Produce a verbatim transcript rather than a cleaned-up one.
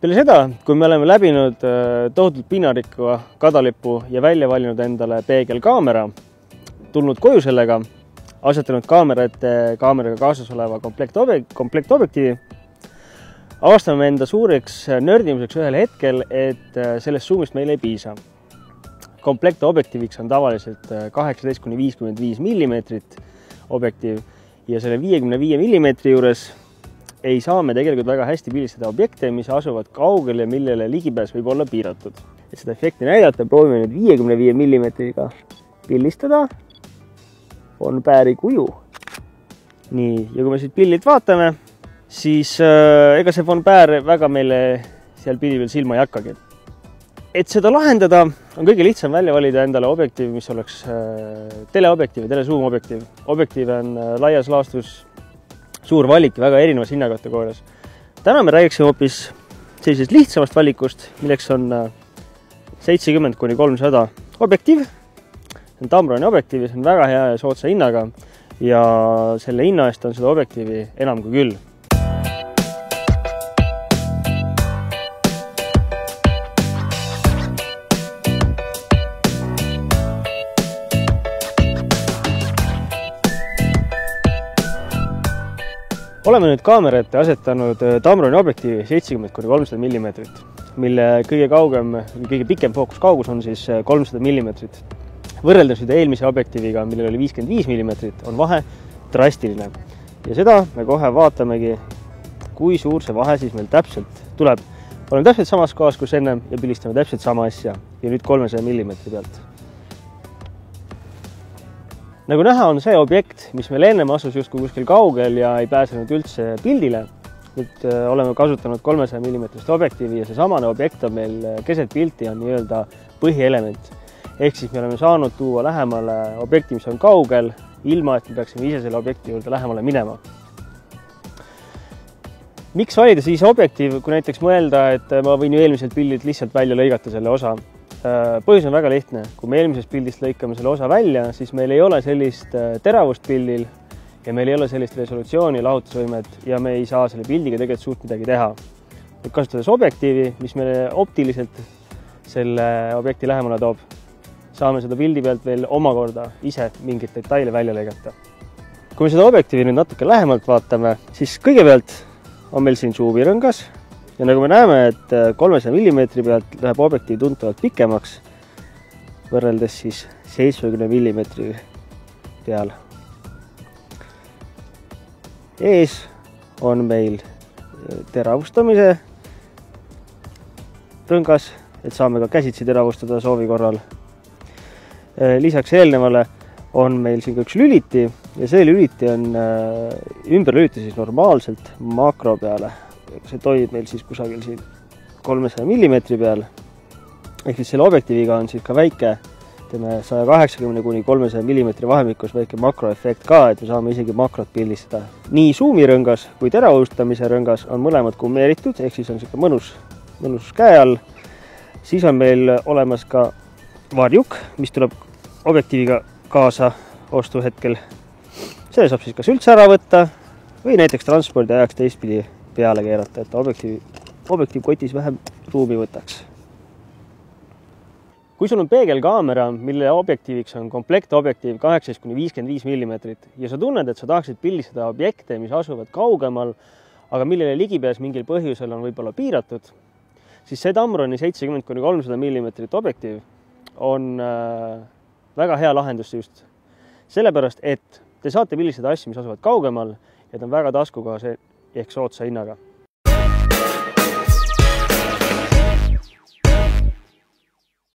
Peale seda, kui me oleme läbinud tohutult pinnarikka kadalipu ja välja valinud endale peegelkaamera, tulnud koju sellega, asetanud kaamera ette kaameraga kaasas oleva kompleksobjektiivi, avastame enda suureks nördimuseks ühel hetkel, et sellest suumist meil ei piisa. Kompleksobjektiiviks on tavaliselt kaheksateist kuni viiskümmend viis millimeetrit objektiiv ja selle viiekümne viie millimeetri juures ei saa me tegelikult väga hästi pildistada objekte, mis asuvad kaugel ja millele ligipääs võib olla piiratud. Et seda efekti näidata, proovime nüüd viiekümne viie millimeetriga pildistada von Bähri kuju. Nii, ja kui me siit pildilt vaatame, siis äh, ega see von Bähr väga meile seal pildi peal silma ei hakkagi. Et seda lahendada, on kõige lihtsam välja valida endale objektiiv, mis oleks äh, teleobjektiiv ja telezoom objektiiv. Objektiiv on äh, laias laastus suur valik väga erinevas hinnakategoorias. Täna me räägiksime hoopis sellisest lihtsamast valikust, milleks on seitsekümmend kuni kolmsada objektiiv. See on Tamroni objektiiv ja see on väga hea ja soodsa hinnaga ja selle hinna eest on seda objektiivi enam kui küll. Oleme nüüd kaamera ette asetanud Tamroni objektiivi seitsekümmend kuni kolmsada millimeetrit, mille kõige kaugem, kõige pikem fookuskaugus on siis kolmsada millimeetrit. Võrreldes nüüd eelmise objektiiviga, millel oli viiskümmend viis millimeetrit, on vahe drastiline. Ja seda me kohe vaatamegi, kui suur see vahe siis meil täpselt tuleb. Oleme täpselt samas kohas, kus enne ja pildistame täpselt sama asja ja nüüd kolmesaja millimeetri pealt. Nagu näha, on see objekt, mis meil ennem asus justkui kuskil kaugel ja ei pääsenud üldse pildile. Nüüd oleme kasutanud kolmesaja millimeetrist objektiivi ja see samane objekt on meil keset pilti on nii-öelda põhielement. Ehk siis me oleme saanud tuua lähemale objekti, mis on kaugel, ilma et me peaksime ise selle objekti juurde lähemale minema. Miks valida siis objektiiv, kui näiteks mõelda, et ma võin ju eelmiselt pildilt lihtsalt välja lõigata selle osa? Põhjus on väga lihtne. Kui me eelmisest pildist lõikame selle osa välja, siis meil ei ole sellist teravust pildil ja meil ei ole sellist resolutsiooni, lahutusvõimet ja me ei saa selle pildiga tegelikult suurt midagi teha. Kasutades objektiivi, mis meile optiliselt selle objekti lähemale toob, saame seda pildi pealt veel omakorda ise mingit detaile välja lõigata. Kui me seda objektiivi nüüd natuke lähemalt vaatame, siis kõigepealt on meil siin suumirõngas. Ja nagu me näeme, et kolmesaja millimeetri pealt läheb objektiiv tuntavalt pikemaks, võrreldes siis seitsmekümne millimeetri peal. Ees on meil teravustamise rõngas, et saame ka käsitsi teravustada soovi korral. Lisaks eelnevale on meil siin üks lüliti ja see lüliti on ümber lüliti siis normaalselt makro peale. See toimib meil siis kusagil siin kolmesaja millimeetri peal. Ehk siis selle objektiiviga on siis ka väike, teeme saja kaheksakümne kuni kolmesaja millimeetri vahemikus väike makroefekt ka, et me saame isegi makrot pildistada. Nii suumirõngas kui teravustamise rõngas on mõlemad kummeeritud, ehk siis on siuke mõnus, mõnus käe all. Siis on meil olemas ka varjuk, mis tuleb objektiiviga kaasa ostu hetkel. See saab siis kas üldse ära võtta või näiteks transpordi ajaks teistpidi peale keerata, et objektiiv, objektiivkotis vähem ruumi võtaks. Kui sul on peegelkaamera, mille objektiiviks on kompleksobjektiiv kaheksateist kuni viiskümmend viis millimeetrit ja sa tunned, et sa tahaksid pildistada objekte, mis asuvad kaugemal, aga millele ligipääs mingil põhjusel on võib-olla piiratud, siis see Tamroni seitsekümmend kuni kolmsada millimeetrit objektiiv on äh, väga hea lahendus just. Sellepärast, et te saate pildistada asju, mis asuvad kaugemal ja ta on väga taskukohase ehk soodsa hinnaga.